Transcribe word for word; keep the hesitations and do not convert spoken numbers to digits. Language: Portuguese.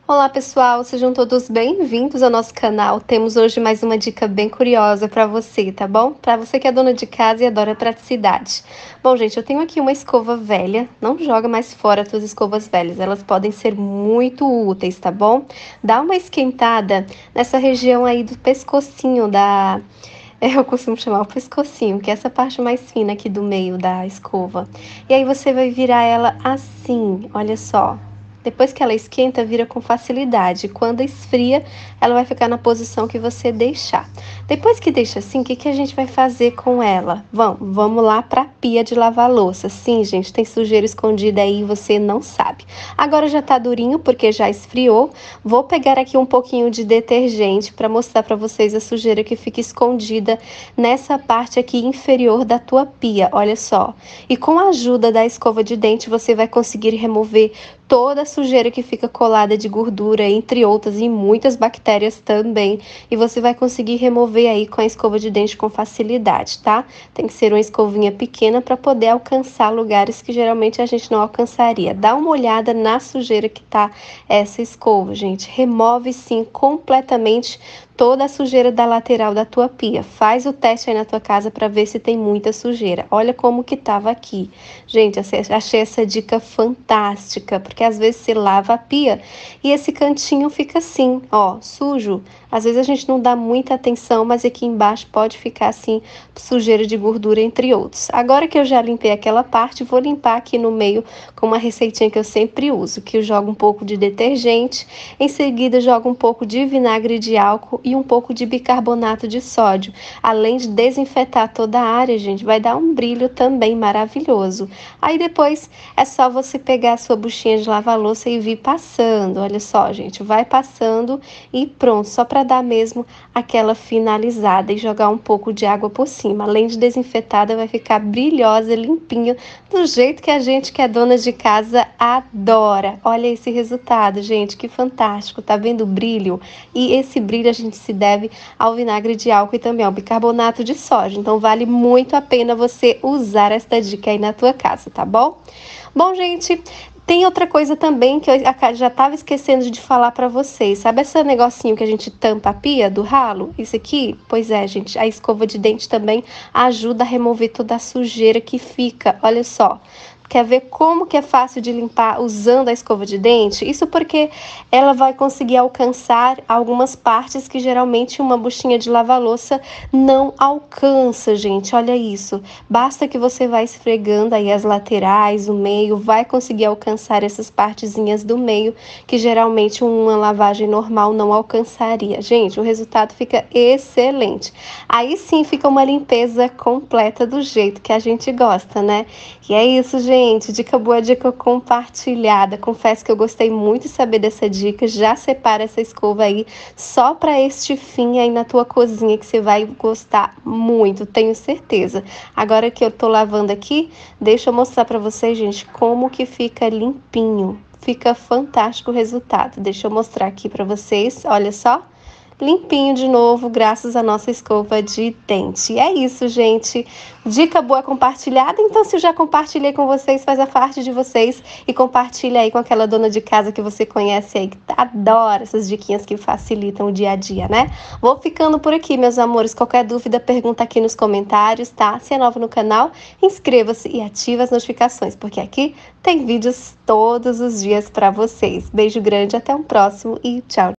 Olá pessoal, sejam todos bem-vindos ao nosso canal. Temos hoje mais uma dica bem curiosa para você, tá bom? Para você que é dona de casa e adora praticidade. Bom, gente, eu tenho aqui uma escova velha. Não joga mais fora as suas escovas velhas, elas podem ser muito úteis, tá bom? Dá uma esquentada nessa região aí do pescocinho da... Eu costumo chamar o pescocinho, que é essa parte mais fina aqui do meio da escova. E aí você vai virar ela assim, olha só. Depois que ela esquenta, vira com facilidade. Quando esfria, ela vai ficar na posição que você deixar. Depois que deixa assim, o que, que a gente vai fazer com ela? Vamos, vamos lá para a pia de lavar louça. Sim, gente, tem sujeira escondida aí e você não sabe. Agora já tá durinho porque já esfriou. Vou pegar aqui um pouquinho de detergente para mostrar para vocês a sujeira que fica escondida nessa parte aqui inferior da tua pia. Olha só. E com a ajuda da escova de dente, você vai conseguir remover toda a sujeira que fica colada de gordura, entre outras, e muitas bactérias também. E você vai conseguir remover aí com a escova de dente com facilidade, tá? Tem que ser uma escovinha pequena para poder alcançar lugares que geralmente a gente não alcançaria. Dá uma olhada na sujeira que tá essa escova, gente. Remove sim completamente toda a sujeira da lateral da tua pia. Faz o teste aí na tua casa para ver se tem muita sujeira. Olha como que tava aqui. Gente, achei essa dica fantástica, porque às vezes você lava a pia e esse cantinho fica assim, ó, sujo. Às vezes a gente não dá muita atenção, mas aqui embaixo pode ficar assim, sujeira de gordura, entre outros. Agora que eu já limpei aquela parte, vou limpar aqui no meio com uma receitinha que eu sempre uso, que eu jogo um pouco de detergente, em seguida jogo um pouco de vinagre de álcool e um pouco de bicarbonato de sódio. Além de desinfetar toda a área, gente, vai dar um brilho também maravilhoso. Aí depois é só você pegar a sua buchinha de lavar louça e vir passando. Olha só, gente, vai passando e pronto, só para dar mesmo aquela finalizada e jogar um pouco de água por cima. Além de desinfetada, vai ficar brilhosa, limpinha, do jeito que a gente que é dona de casa adora. Olha esse resultado, gente, que fantástico. Tá vendo o brilho? E esse brilho a gente se deve ao vinagre de álcool e também ao bicarbonato de sódio. Então vale muito a pena você usar esta dica aí na tua casa, tá bom? Bom, gente, tem outra coisa também que eu já estava esquecendo de falar para vocês. Sabe esse negocinho que a gente tampa a pia do ralo? Isso aqui? Pois é, gente, a escova de dente também ajuda a remover toda a sujeira que fica. Olha só. Quer ver como que é fácil de limpar usando a escova de dente? Isso porque ela vai conseguir alcançar algumas partes que geralmente uma buchinha de lava-louça não alcança, gente. Olha isso. Basta que você vá esfregando aí as laterais, o meio, vai conseguir alcançar essas partezinhas do meio que geralmente uma lavagem normal não alcançaria. Gente, o resultado fica excelente. Aí sim fica uma limpeza completa do jeito que a gente gosta, né? E é isso, gente. Gente, dica boa, dica compartilhada. Confesso que eu gostei muito de saber dessa dica. Já separa essa escova aí só para este fim aí na tua cozinha, que você vai gostar muito, tenho certeza. Agora que eu tô lavando aqui, deixa eu mostrar para vocês, gente, como que fica limpinho. Fica fantástico o resultado. Deixa eu mostrar aqui para vocês, olha só. Limpinho de novo, graças à nossa escova de dente. E é isso, gente. Dica boa compartilhada. Então, se eu já compartilhei com vocês, faz a parte de vocês e compartilha aí com aquela dona de casa que você conhece aí, que adora essas diquinhas que facilitam o dia a dia, né? Vou ficando por aqui, meus amores. Qualquer dúvida, pergunta aqui nos comentários, tá? Se é novo no canal, inscreva-se e ative as notificações, porque aqui tem vídeos todos os dias para vocês. Beijo grande, até um próximo e tchau!